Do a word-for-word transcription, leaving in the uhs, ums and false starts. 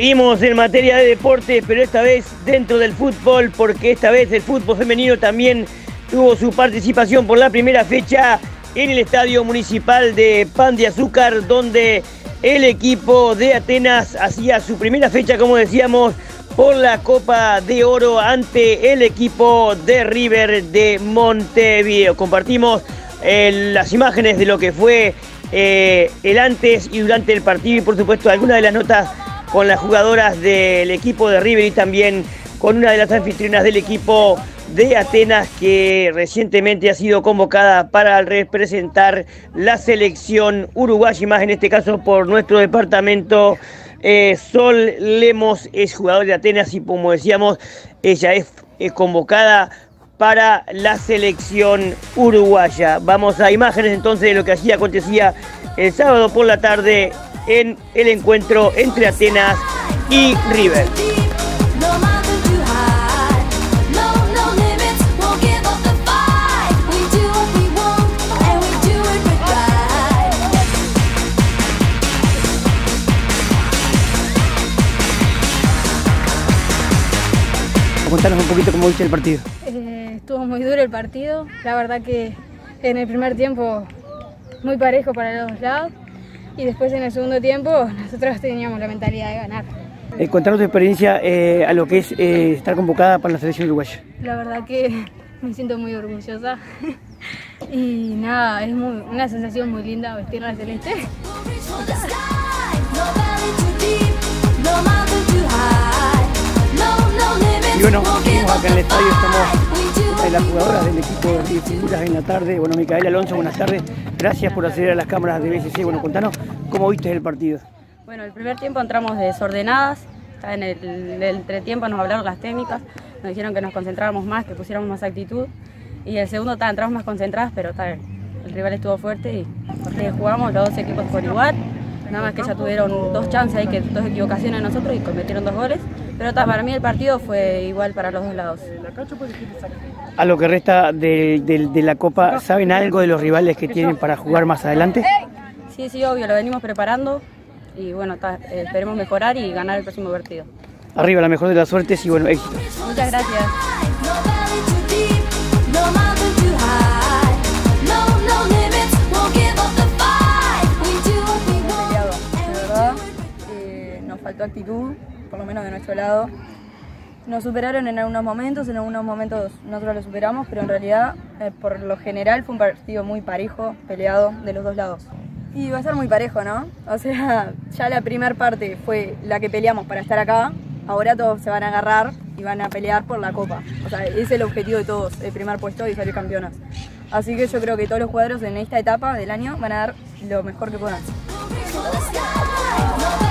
Seguimos en materia de deportes, pero esta vez dentro del fútbol, porque esta vez el fútbol femenino también tuvo su participación por la primera fecha en el Estadio Municipal de Pan de Azúcar, donde el equipo de Atenas hacía su primera fecha, como decíamos, por la Copa de Oro ante el equipo de River de Montevideo. Compartimos eh, las imágenes de lo que fue eh, el antes y durante el partido y por supuesto algunas de las notas con las jugadoras del equipo de River y también con una de las anfitrionas del equipo de Atenas que recientemente ha sido convocada para representar la selección uruguaya, y más en este caso por nuestro departamento. Eh, Sol Lemos es jugador de Atenas y como decíamos, ella es, es convocada para la selección uruguaya. Vamos a imágenes entonces de lo que así acontecía el sábado por la tarde en el encuentro entre Atenas y River. Contanos un poquito cómo viste el partido. Eh, estuvo muy duro el partido, la verdad que en el primer tiempo muy parejo para los dos lados y después en el segundo tiempo nosotros teníamos la mentalidad de ganar. Eh, contanos tu experiencia eh, a lo que es eh, estar convocada para la selección uruguaya. La verdad que me siento muy orgullosa y nada, es muy, una sensación muy linda vestir la celeste. Y bueno, seguimos acá en el estadio, estamos de las jugadoras del equipo de figuras en la tarde. Bueno, Micaela Alonso, buenas tardes. Gracias por acceder a las cámaras de B C C. Bueno, contanos cómo viste el partido. Bueno, el primer tiempo entramos desordenadas, en el, el entretiempo nos hablaron las técnicas, nos dijeron que nos concentráramos más, que pusiéramos más actitud. Y el segundo ta, entramos más concentradas, pero ta, el rival estuvo fuerte y eh, jugamos los dos equipos por igual. Nada más que ya tuvieron dos chances ahí, que dos equivocaciones de nosotros y cometieron dos goles. Pero ta, para mí el partido fue igual para los dos lados. A lo que resta de, de, de la Copa, ¿saben algo de los rivales que tienen para jugar más adelante? Sí, sí, obvio, lo venimos preparando y bueno, ta, eh, esperemos mejorar y ganar el próximo partido. Arriba, la mejor de las suertes y bueno, éxito. Muchas gracias. Faltó actitud, por lo menos de nuestro lado. Nos superaron en algunos momentos, en algunos momentos nosotros lo superamos, pero en realidad, eh, por lo general, fue un partido muy parejo, peleado de los dos lados. Y va a ser muy parejo, ¿no? O sea, ya la primera parte fue la que peleamos para estar acá, ahora todos se van a agarrar y van a pelear por la Copa. O sea, ese es el objetivo de todos, el primer puesto y salir campeonas. Así que yo creo que todos los jugadores en esta etapa del año van a dar lo mejor que puedan.